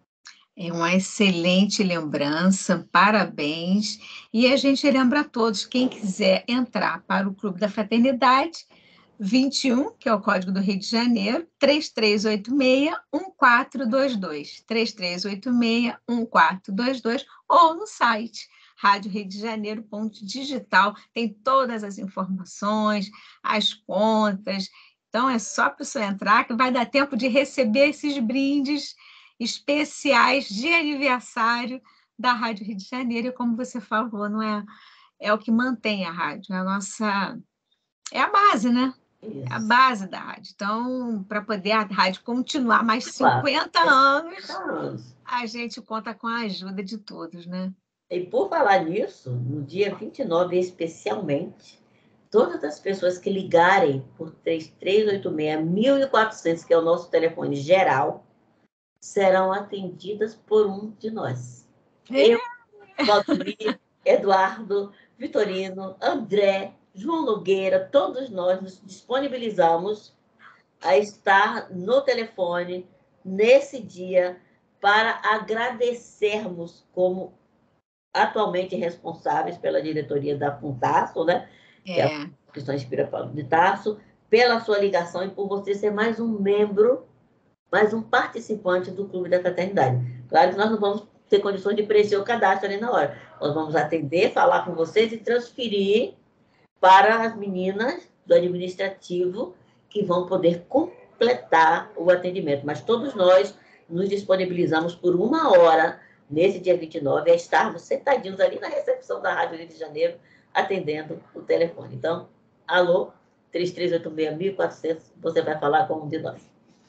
É uma excelente lembrança, parabéns. E a gente lembra a todos, quem quiser entrar para o Clube da Fraternidade, vinte e um, que é o código do Rio de Janeiro, três três oito seis, um quatro dois dois, três três oito seis, um quatro dois dois, ou no site rádio rio de janeiro ponto digital, tem todas as informações, as contas. Então, é só para você entrar, que vai dar tempo de receber esses brindes especiais de aniversário da Rádio Rio de Janeiro. E como você falou, não é, é o que mantém a rádio, é a nossa... é a base, né? Isso. É a base da rádio. Então, para poder a rádio continuar mais cinquenta anos, a gente conta com a ajuda de todos, né? E por falar nisso, no dia vinte e nove, especialmente, todas as pessoas que ligarem por três três oito seis, mil e quatrocentos, que é o nosso telefone geral, serão atendidas por um de nós. É. Eu, Valdir, Eduardo, Vitorino, André, João Nogueira, todos nós nos disponibilizamos a estar no telefone nesse dia para agradecermos como atualmente responsáveis pela diretoria da Funtarso, né? É. Que é a Cristã Espírita de Tarso, pela sua ligação e por você ser mais um membro, mais um participante do Clube da Fraternidade. Claro que nós não vamos ter condições de preencher o cadastro ali na hora. Nós vamos atender, falar com vocês e transferir para as meninas do administrativo, que vão poder completar o atendimento. Mas todos nós nos disponibilizamos por uma hora, nesse dia vinte e nove, a estarmos sentadinhos ali na recepção da Rádio Rio de Janeiro, atendendo o telefone. Então, alô, três três oito seis, mil e quatrocentos, você vai falar com um de nós.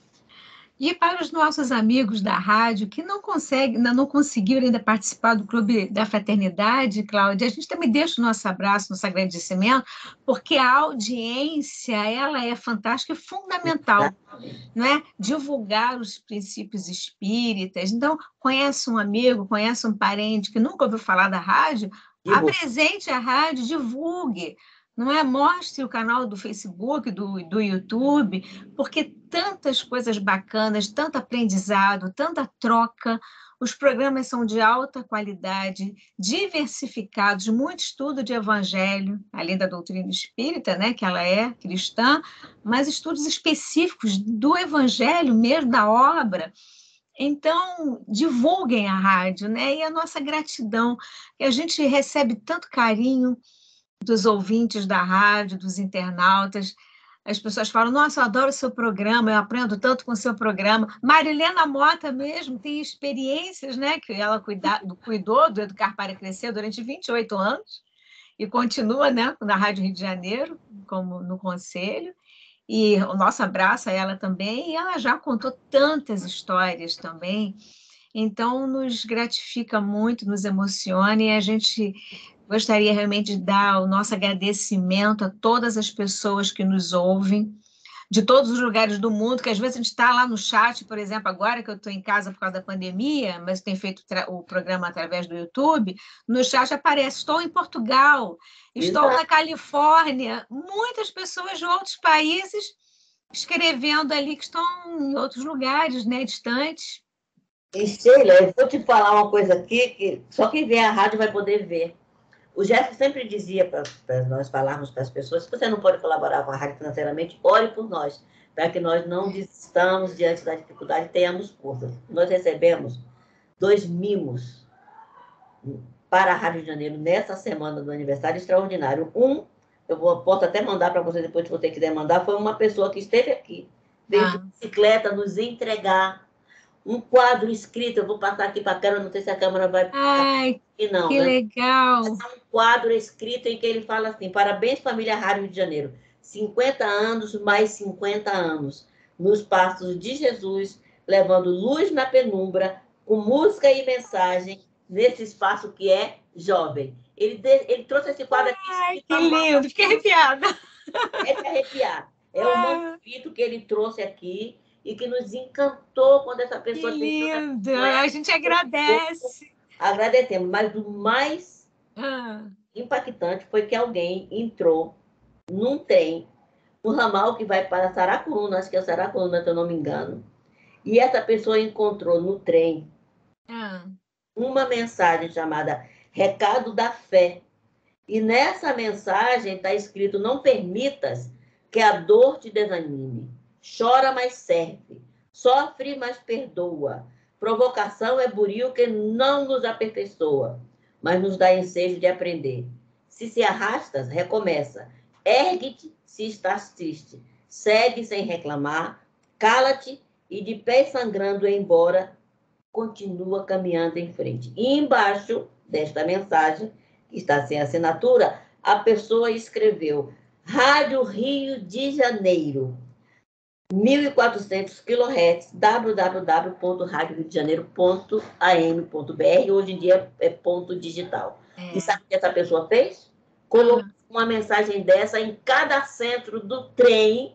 E para os nossos amigos da rádio que não conseguem, não conseguiram ainda participar do Clube da Fraternidade, Cláudia, a gente também deixa o nosso abraço, nosso agradecimento, porque a audiência, ela é fantástica e fundamental, não é? Divulgar os princípios espíritas. Então, conhece um amigo, conhece um parente que nunca ouviu falar da rádio, divulgue. Apresente a rádio, divulgue. Não é? Mostre o canal do Facebook, do, do YouTube, porque tantas coisas bacanas, tanto aprendizado, tanta troca, os programas são de alta qualidade, diversificados, muito estudo de evangelho, além da doutrina espírita, né, que ela é cristã, mas estudos específicos do evangelho mesmo, da obra. Então, divulguem a rádio, né? E a nossa gratidão, que a gente recebe tanto carinho dos ouvintes da rádio, dos internautas. As pessoas falam, nossa, eu adoro o seu programa, eu aprendo tanto com o seu programa. Marilena Mota mesmo tem experiências, né, que ela cuida, cuidou do Educar para Crescer durante vinte e oito anos e continua, né, na Rádio Rio de Janeiro, como no conselho. E o nosso abraço a ela também, e ela já contou tantas histórias também. Então, nos gratifica muito, nos emociona, e a gente gostaria realmente de dar o nosso agradecimento a todas as pessoas que nos ouvem, de todos os lugares do mundo, que às vezes a gente está lá no chat, por exemplo, agora que eu estou em casa por causa da pandemia, mas tenho feito o programa através do YouTube, no chat aparece, estou em Portugal, estou Exato. na Califórnia, muitas pessoas de outros países escrevendo ali que estão em outros lugares, né, distantes. E, Sheila, eu vou te falar uma coisa aqui, que só quem vê a rádio vai poder ver. O Jeff sempre dizia para nós falarmos para as pessoas, se você não pode colaborar com a rádio financeiramente, ore por nós, para que nós não desistamos diante da dificuldade e tenhamos forças. Nós recebemos dois mimos para a Rádio de Janeiro nessa semana do aniversário extraordinário. Um, eu vou, posso até mandar para você depois, se você quiser mandar, foi uma pessoa que esteve aqui, veio de bicicleta nos entregar um quadro escrito, eu vou passar aqui para a câmera, não sei se a câmera vai... Ai, aqui, não, que né? legal! Um quadro escrito em que ele fala assim, parabéns, família Rádio Rio de Janeiro, cinquenta anos mais cinquenta anos, nos passos de Jesus, levando luz na penumbra, com música e mensagem, nesse espaço que é jovem. Ele, ele trouxe esse quadro aqui... Ai, que lindo! Fiquei arrepiada! É de arrepiar. É um manuscrito que ele trouxe aqui, e que nos encantou quando essa pessoa... Que lindo! A gente agradece. Agradecemos, mas o mais ah. impactante foi que alguém entrou num trem, no ramal que vai para Saracuruna, acho que é Saracuruna, se eu não me engano, e essa pessoa encontrou no trem ah. uma mensagem chamada Recado da Fé, e nessa mensagem está escrito: não permitas que a dor te desanime. Chora, mas serve. Sofre, mas perdoa. Provocação é buril que não nos aperfeiçoa, mas nos dá ensejo de aprender. Se se arrastas, recomeça. Ergue-te se estás triste. Segue sem reclamar. Cala-te e, de pé sangrando embora, continua caminhando em frente. E embaixo desta mensagem, que está sem assinatura, a pessoa escreveu: Rádio Rio de Janeiro, mil e quatrocentos quilohertz, w w w ponto rádio rio de janeiro ponto a m ponto b r, hoje em dia é ponto digital. É. E sabe o que essa pessoa fez? Colocou ah. uma mensagem dessa em cada centro do trem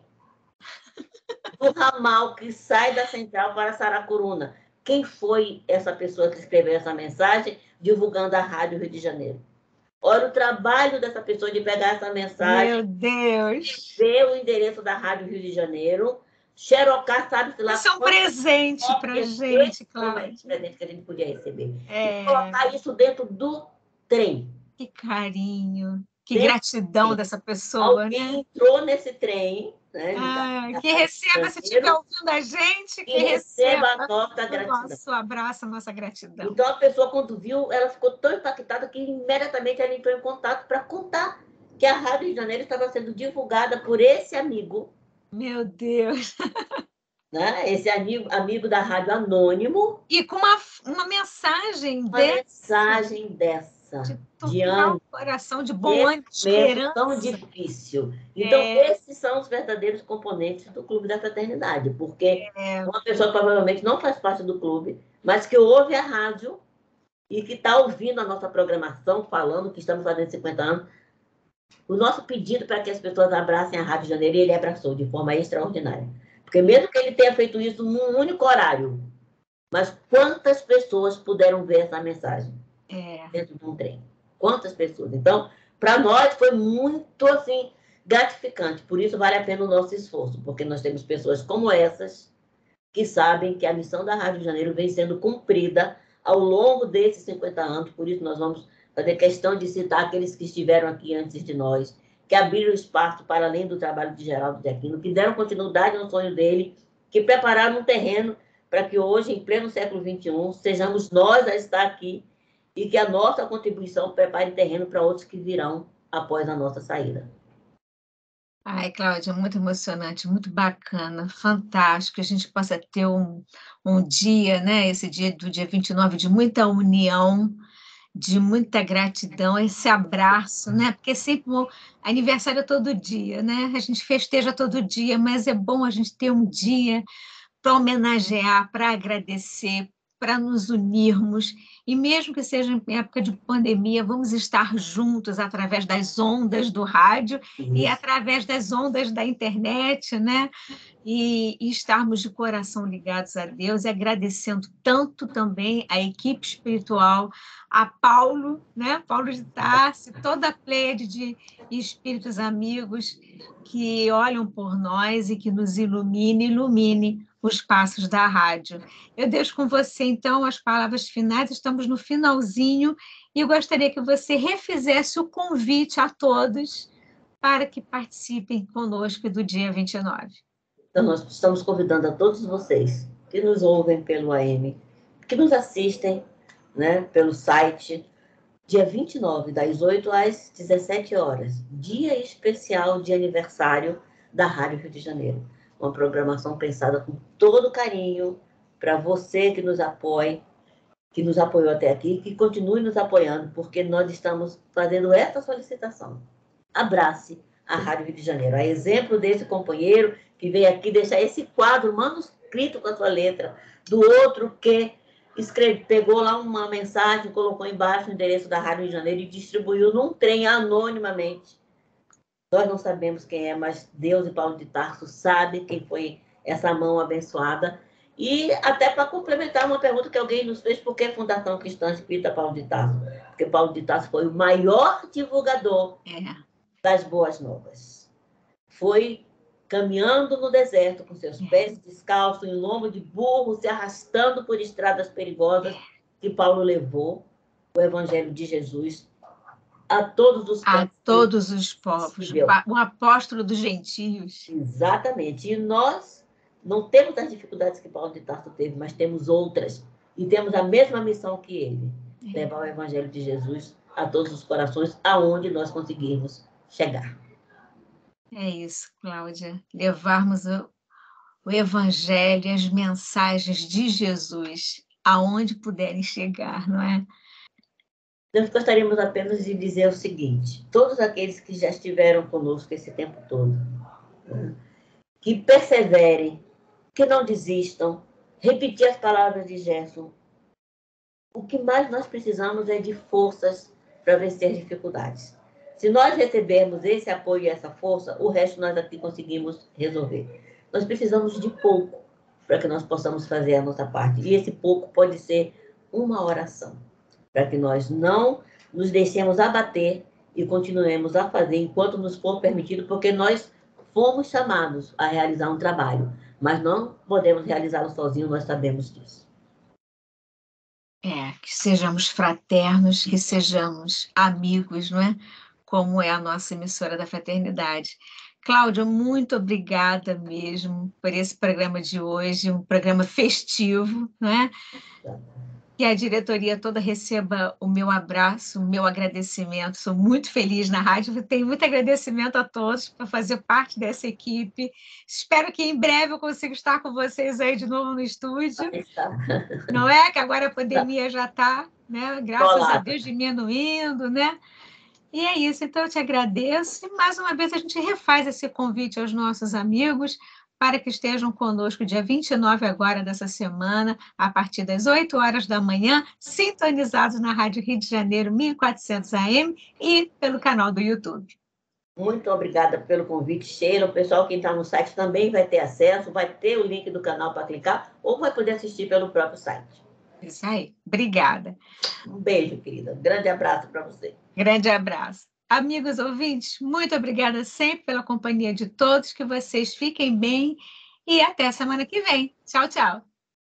do ramal que sai da central para Saracuruna. Quem foi essa pessoa que escreveu essa mensagem divulgando a Rádio Rio de Janeiro? Olha o trabalho dessa pessoa de pegar essa mensagem. Meu Deus! Ver o endereço da Rádio Rio de Janeiro, xerocar, sabe-se lá... Isso é um presente para a gente, claro. Esse presente que a gente podia receber. É... E colocar isso dentro do trem. Que carinho, que dentro gratidão dessa pessoa, Alguém né? entrou nesse trem... Né, ah, que receba, se estiver ouvindo a gente, que, que receba, receba a nossa gratidão. Nosso abraço, a nossa gratidão. Então, a pessoa, quando viu, ela ficou tão impactada que imediatamente ela entrou em contato para contar que a Rádio Rio de Janeiro estava sendo divulgada por esse amigo. Meu Deus! Né? Esse amigo, amigo da Rádio Anônimo. E com uma, uma mensagem uma dessa. mensagem dessa. De de ânimo, o coração, de bom ânimo, de esperança. Tão difícil. Então, é. esses são os verdadeiros componentes do Clube da Fraternidade, porque é. uma pessoa provavelmente não faz parte do clube, mas que ouve a rádio e que está ouvindo a nossa programação, falando que estamos fazendo cinquenta anos. O nosso pedido para que as pessoas abracem a Rádio Janeiro, ele abraçou de forma extraordinária. Porque mesmo que ele tenha feito isso num único horário, mas quantas pessoas puderam ver essa mensagem? É. Dentro de um trem. Quantas pessoas? Então, para nós foi muito, assim, gratificante. Por isso vale a pena o nosso esforço, porque nós temos pessoas como essas que sabem que a missão da Rádio de Janeiro vem sendo cumprida ao longo desses cinquenta anos. Por isso nós vamos fazer questão de citar aqueles que estiveram aqui antes de nós, que abriram espaço para além do trabalho de Geraldo de Aquino, que deram continuidade ao sonho dele, que prepararam um terreno para que hoje, em pleno século vinte e um, sejamos nós a estar aqui e que a nossa contribuição prepare terreno para outros que virão após a nossa saída. Ai, Cláudia, muito emocionante, muito bacana, fantástico, que a gente possa ter um, um dia, né, esse dia do dia vinte e nove, de muita união, de muita gratidão, esse abraço, né, porque sempre o aniversário é todo dia, né, a gente festeja todo dia, mas é bom a gente ter um dia para homenagear, para agradecer, para nos unirmos, e mesmo que seja em época de pandemia, vamos estar juntos através das ondas do rádio Isso. E através das ondas da internet, né? E, e estarmos de coração ligados a Deus, e agradecendo tanto também a equipe espiritual, a Paulo, né? Paulo de Tarso, toda a pleiade de espíritos amigos que olham por nós e que nos ilumine, ilumine os passos da rádio. Eu deixo com você, então, as palavras finais, estamos no finalzinho, e eu gostaria que você refizesse o convite a todos para que participem conosco do dia vinte e nove. Então, nós estamos convidando a todos vocês que nos ouvem pelo A M, que nos assistem, né, pelo site, dia vinte e nove, das oito às dezessete horas, dia especial de aniversário da Rádio Rio de Janeiro. Uma programação pensada com todo carinho para você que nos apoie, que nos apoiou até aqui, que continue nos apoiando, porque nós estamos fazendo essa solicitação. Abrace a Rádio Rio de Janeiro. A exemplo desse companheiro que veio aqui deixar esse quadro manuscrito com a sua letra, do outro que escreve, pegou lá uma mensagem, colocou embaixo o endereço da Rádio Rio de Janeiro e distribuiu num trem anonimamente. Nós não sabemos quem é, mas Deus e Paulo de Tarso sabem quem foi essa mão abençoada. E até para complementar uma pergunta que alguém nos fez, por que a Fundação Cristã Espírita Paulo de Tarso? Porque Paulo de Tarso foi o maior divulgador é. das boas novas. Foi caminhando no deserto com seus pés descalços, em lombo de burro, se arrastando por estradas perigosas, que Paulo levou o Evangelho de Jesus a todos os a todos os povos, o apóstolo dos gentios. Exatamente. E nós não temos as dificuldades que Paulo de Tarso teve, mas temos outras. E temos a mesma missão que ele, é. levar o Evangelho de Jesus a todos os corações, aonde nós conseguirmos chegar. É isso, Cláudia. Levarmos o, o Evangelho e as mensagens de Jesus aonde puderem chegar, não é? Nós gostaríamos apenas de dizer o seguinte: todos aqueles que já estiveram conosco esse tempo todo, né, que perseverem, que não desistam, repetir as palavras de Gerson. O que mais nós precisamos é de forças para vencer dificuldades. Se nós recebermos esse apoio e essa força, o resto nós aqui conseguimos resolver. Nós precisamos de pouco para que nós possamos fazer a nossa parte. E esse pouco pode ser uma oração, para que nós não nos deixemos abater e continuemos a fazer enquanto nos for permitido, porque nós fomos chamados a realizar um trabalho, mas não podemos realizá-lo sozinhos, nós sabemos disso. É, que sejamos fraternos, que sejamos amigos, não é? Como é a nossa emissora da Fraternidade. Cláudia, muito obrigada mesmo por esse programa de hoje, um programa festivo, não é? Que a diretoria toda receba o meu abraço, o meu agradecimento. Sou muito feliz na rádio, tenho muito agradecimento a todos por fazer parte dessa equipe. Espero que em breve eu consiga estar com vocês aí de novo no estúdio. Não é? Que agora a pandemia já está, né? Graças Olá. a Deus, diminuindo, né? E é isso, então eu te agradeço. E mais uma vez a gente refaz esse convite aos nossos amigos para que estejam conosco dia vinte e nove agora dessa semana, a partir das oito horas da manhã, sintonizados na Rádio Rio de Janeiro mil e quatrocentos A M e pelo canal do YouTube. Muito obrigada pelo convite, Sheila. O pessoal que está no site também vai ter acesso, vai ter o link do canal para clicar, ou vai poder assistir pelo próprio site. Isso aí. Obrigada. Um beijo, querida. Um grande abraço para você. Grande abraço. Amigos ouvintes, muito obrigada sempre pela companhia de todos, que vocês fiquem bem e até semana que vem. Tchau, tchau.